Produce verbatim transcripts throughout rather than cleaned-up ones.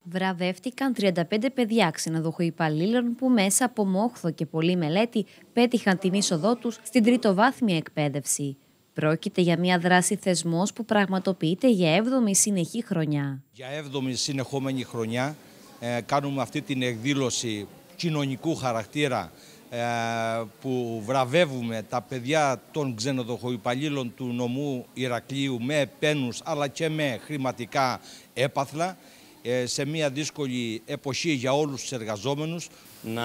Βραβεύτηκαν τριάντα πέντε παιδιά ξενοδοχοϊπαλλήλων που μέσα από μόχθο και πολλή μελέτη πέτυχαν την είσοδό τους στην τριτοβάθμια εκπαίδευση. Πρόκειται για μια δράση θεσμός που πραγματοποιείται για έβδομη συνεχή χρονιά. Για έβδομη συνεχόμενη χρονιά ε, κάνουμε αυτή την εκδήλωση κοινωνικού χαρακτήρα ε, που βραβεύουμε τα παιδιά των ξενοδοχοϊπαλλήλων του νομού Ηρακλείου με επένους αλλά και με χρηματικά έπαθλα ε, σε μια δύσκολη εποχή για όλους τους εργαζόμενους. Να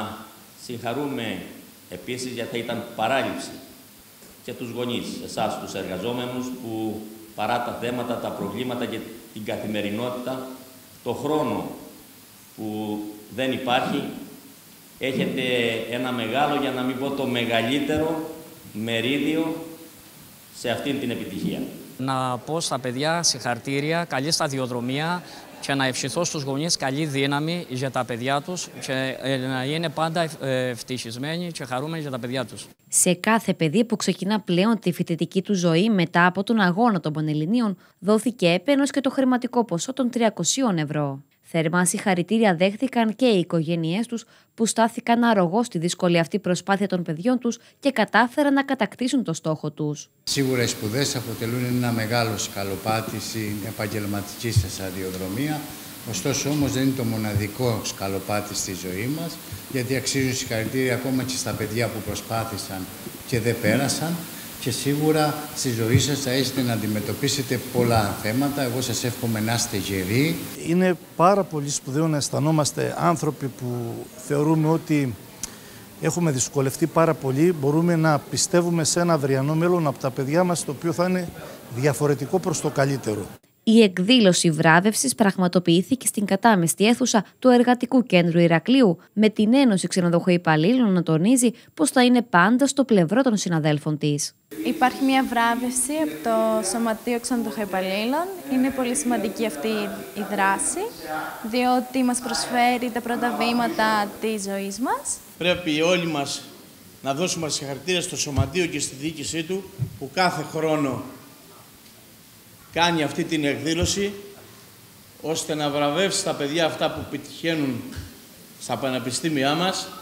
συγχαρούμε επίσης, γιατί ήταν παράληψη, και τους γονείς, εσάς τους εργαζόμενους, που παρά τα θέματα, τα προβλήματα και την καθημερινότητα, το χρόνο που δεν υπάρχει, έχετε ένα μεγάλο, για να μην πω το μεγαλύτερο, μερίδιο σε αυτήν την επιτυχία. Να πω στα παιδιά συγχαρητήρια, καλή σταδιοδρομία και να ευχηθώ στους γονείς καλή δύναμη για τα παιδιά τους και να είναι πάντα ευτυχισμένοι και χαρούμενοι για τα παιδιά τους. Σε κάθε παιδί που ξεκινά πλέον τη φοιτητική του ζωή μετά από τον αγώνα των Πανελληνίων, δόθηκε έπαινος και το χρηματικό ποσό των τριακοσίων ευρώ. Θερμά συγχαρητήρια δέχθηκαν και οι οικογένειές τους που στάθηκαν αρρωγός στη δύσκολη αυτή προσπάθεια των παιδιών τους και κατάφεραν να κατακτήσουν το στόχο τους. Σίγουρα οι σπουδές αποτελούν ένα μεγάλο σκαλοπάτι στην επαγγελματική σας σταδιοδρομία. Ωστόσο όμως δεν είναι το μοναδικό σκαλοπάτι στη ζωή μας, γιατί αξίζουν συγχαρητήρια ακόμα και στα παιδιά που προσπάθησαν και δεν πέρασαν. Και σίγουρα στη ζωή σας θα έχετε να αντιμετωπίσετε πολλά θέματα. Εγώ σας εύχομαι να είστε γεροί. Είναι πάρα πολύ σπουδαίο να αισθανόμαστε άνθρωποι που θεωρούμε ότι έχουμε δυσκολευτεί πάρα πολύ. Μπορούμε να πιστεύουμε σε ένα αυριανό μέλλον από τα παιδιά μας, το οποίο θα είναι διαφορετικό προς το καλύτερο. Η εκδήλωση βράβευσης πραγματοποιήθηκε στην κατάμεστη αίθουσα του Εργατικού Κέντρου Ηρακλείου, με την Ένωση Ξενοδοχοϊπαλλήλων να τονίζει πως θα είναι πάντα στο πλευρό των συναδέλφων της. Υπάρχει μια βράβευση από το Σωματείο Ξενοδοχοϊπαλλήλων. Είναι πολύ σημαντική αυτή η δράση, διότι μας προσφέρει τα πρώτα βήματα της ζωής μας. Πρέπει όλοι μας να δώσουμε συγχαρητήρια στο Σωματείο και στη διοίκησή του, που κάθε χρόνο κάνει αυτή την εκδήλωση, ώστε να βραβεύσει τα παιδιά αυτά που πετυχαίνουν στα πανεπιστήμια μας